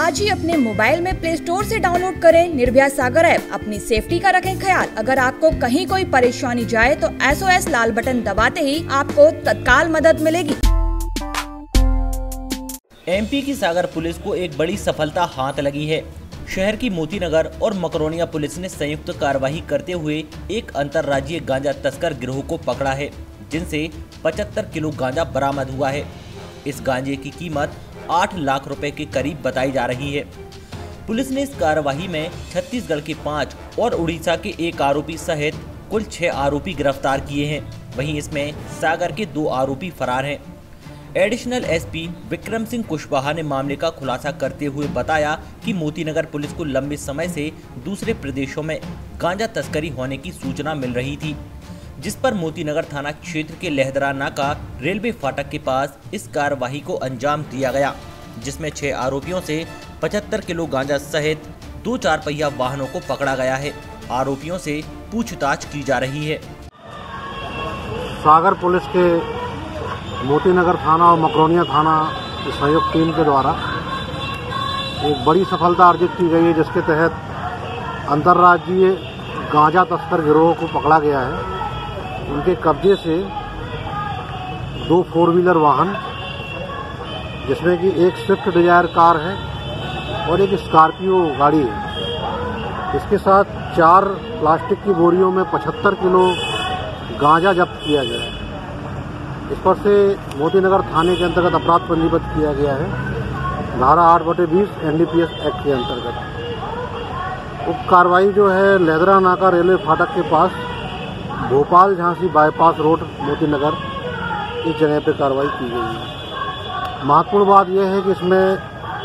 आज ही अपने मोबाइल में प्ले स्टोर से डाउनलोड करें निर्भया सागर ऐप। अपनी सेफ्टी का रखें ख्याल। अगर आपको कहीं कोई परेशानी जाए तो SOS लाल बटन दबाते ही आपको तत्काल मदद मिलेगी। MP की सागर पुलिस को एक बड़ी सफलता हाथ लगी है। शहर की मोतीनगर और मकरोनिया पुलिस ने संयुक्त कार्रवाई करते हुए एक अंतर्राज्यीय गांजा तस्कर गिरोह को पकड़ा है, जिनसे 75 किलो गांजा बरामद हुआ है। इस गांजे की कीमत 8 लाख रुपए के करीब बताई जा रही है। पुलिस ने इस कार्रवाई में छत्तीसगढ़ के 5 और उड़ीसा के 1 आरोपी सहित कुल 6 आरोपी गिरफ्तार किए हैं। वहीं इसमें सागर के 2 आरोपी फरार हैं। एडिशनल SP विक्रम सिंह कुशवाहा ने मामले का खुलासा करते हुए बताया कि मोतीनगर पुलिस को लंबे समय से दूसरे प्रदेशों में गांजा तस्करी होने की सूचना मिल रही थी, जिस पर मोतीनगर थाना क्षेत्र के लहदरा नाका रेलवे फाटक के पास इस कार्रवाई को अंजाम दिया गया, जिसमें 6 आरोपियों से 75 किलो गांजा सहित 2 4 पहिया वाहनों को पकड़ा गया है। आरोपियों से पूछताछ की जा रही है। सागर पुलिस के मोतीनगर थाना और मकरोनिया थाना की संयुक्त टीम के द्वारा एक बड़ी सफलता अर्जित की गई है, जिसके तहत अंतर्राज्यीय गांजा तस्कर गिरोह को पकड़ा गया है। उनके कब्जे से 2 4 व्हीलर वाहन, जिसमें कि एक स्विफ्ट डिजायर कार है और एक स्कॉर्पियो गाड़ी है। इसके साथ 4 प्लास्टिक की बोरियों में 75 किलो गांजा जब्त किया गया है। इस पर से मोतीनगर थाने के अंतर्गत अपराध पंजीबद्ध किया गया है, धारा 8/20 NDPS एक्ट के अंतर्गत। उक्त कार्रवाई जो है लहदरा नाका रेलवे फाटक के पास भोपाल झांसी बाईपास रोड मोतीनगर, इस जगह पे कार्रवाई की गई है। महत्वपूर्ण बात यह है कि इसमें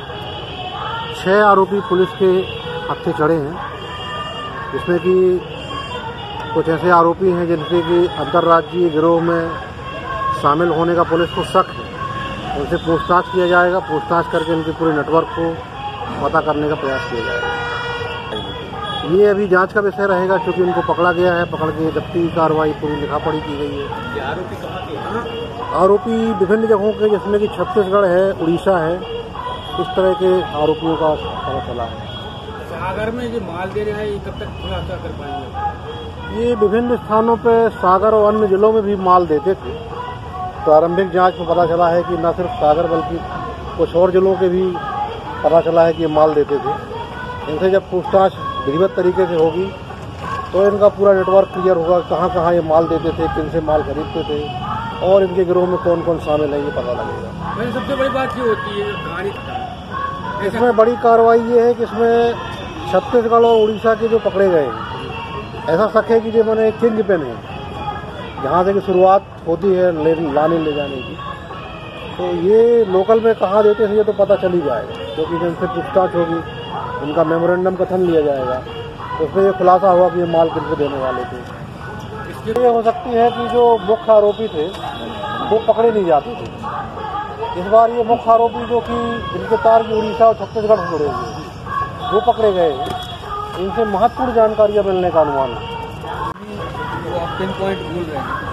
6 आरोपी पुलिस के हत्थे चढ़े हैं, जिसमें कि कुछ ऐसे आरोपी हैं जिनसे कि अंतर्राज्यीय गिरोह में शामिल होने का पुलिस को शक है। उनसे पूछताछ किया जाएगा। पूछताछ करके उनके पूरे नेटवर्क को पता करने का प्रयास किया जाएगा। ये अभी जांच का विषय रहेगा, क्योंकि उनको पकड़ा गया है। पकड़ के जब्ती कार्रवाई पूरी लिखापढ़ी की गई है। आरोपी कहाँ के? आरोपी विभिन्न जगहों के, जिसमें कि छत्तीसगढ़ है, उड़ीसा है, इस तरह के आरोपियों का पता चला है। सागर में जो माल दे रहे हैं, ये कब तक खुलासा कर पाएंगे? ये विभिन्न स्थानों पर सागर और अन्य जिलों में भी माल देते थे। प्रारंभिक जांच में पता चला है कि न सिर्फ सागर बल्कि कुछ और जिलों के भी पता चला है कि ये माल देते थे। इनसे जब पूछताछ विधिवत तरीके से होगी तो इनका पूरा नेटवर्क क्लियर होगा, कहाँ कहाँ ये माल देते थे, किन से माल खरीदते थे और इनके गिरोह में कौन कौन शामिल है, ये पता लगेगा। सबसे बड़ी बात ये होती है कहानी, इसमें बड़ी कार्रवाई ये है कि इसमें छत्तीसगढ़ और उड़ीसा के जो पकड़े गए हैं, ऐसा शक है कि जो मैंने किंग पेन है, जहाँ से कि शुरुआत होती है लाने ले जाने की, तो ये लोकल में कहाँ देते हैं ये तो पता चल ही जाएगा, क्योंकि जिनसे पूछताछ होगी उनका मेमोरेंडम कथन लिया जाएगा, तो उसमें ये खुलासा हुआ कि ये माल किनको देने वाले थे। इसके लिए हो सकती है कि जो मुख्य आरोपी थे वो पकड़े नहीं जाते थे। इस बार ये मुख्य आरोपी जो कि जिनके तार की उड़ीसा और छत्तीसगढ़ से जुड़े हुए वो पकड़े गए हैं। इनसे महत्वपूर्ण जानकारियाँ मिलने का अनुमान है। आप पिन पॉइंट भूल रहे हैं,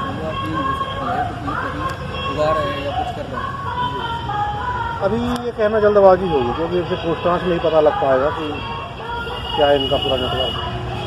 उगा रहे हैं या कुछ कर रहे हैं? अभी ये कहना जल्दबाजी होगी, क्योंकि इनसे पूछताछ में ही पता लग पाएगा कि क्या है इनका पूरा नेटवर्क।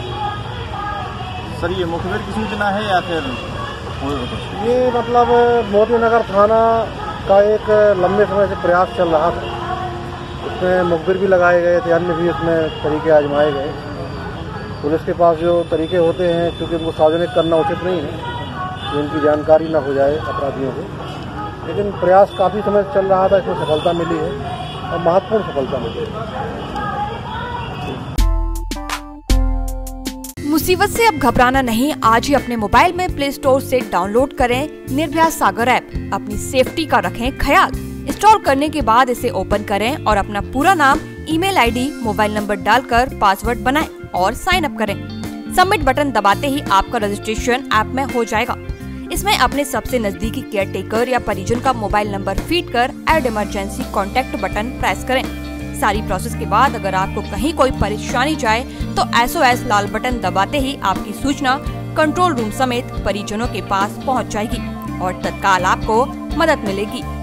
सर, ये मुखबिर की सूचना है या फिर ये मतलब मोतीनगर थाना का एक लंबे समय से प्रयास चल रहा था। इसमें मुखबिर भी लगाए गए थे, अन्य भी इसमें तरीके आजमाए गए। पुलिस के पास जो तरीके होते हैं, क्योंकि उनको सार्वजनिक करना उचित नहीं है कि उनकी जानकारी न हो जाए अपराधियों को, लेकिन प्रयास काफ़ी समय से चल रहा था। इसमें सफलता मिली है और महत्वपूर्ण सफलता मिली है। मुसीबत से अब घबराना नहीं। आज ही अपने मोबाइल में प्ले स्टोर से डाउनलोड करें निर्भया सागर ऐप। अपनी सेफ्टी का रखें ख्याल। इंस्टॉल करने के बाद इसे ओपन करें और अपना पूरा नाम, ईमेल ID, मोबाइल नंबर डालकर पासवर्ड बनाएं और साइन अप करें। सबमिट बटन दबाते ही आपका रजिस्ट्रेशन ऐप में हो जाएगा। इसमें अपने सबसे नजदीकी केयरटेकर या परिजन का मोबाइल नंबर फीड कर add emergency contact button press करें। सारी प्रोसेस के बाद अगर आपको कहीं कोई परेशानी जाए तो SOS लाल बटन दबाते ही आपकी सूचना कंट्रोल रूम समेत परिजनों के पास पहुंच जाएगी और तत्काल आपको मदद मिलेगी।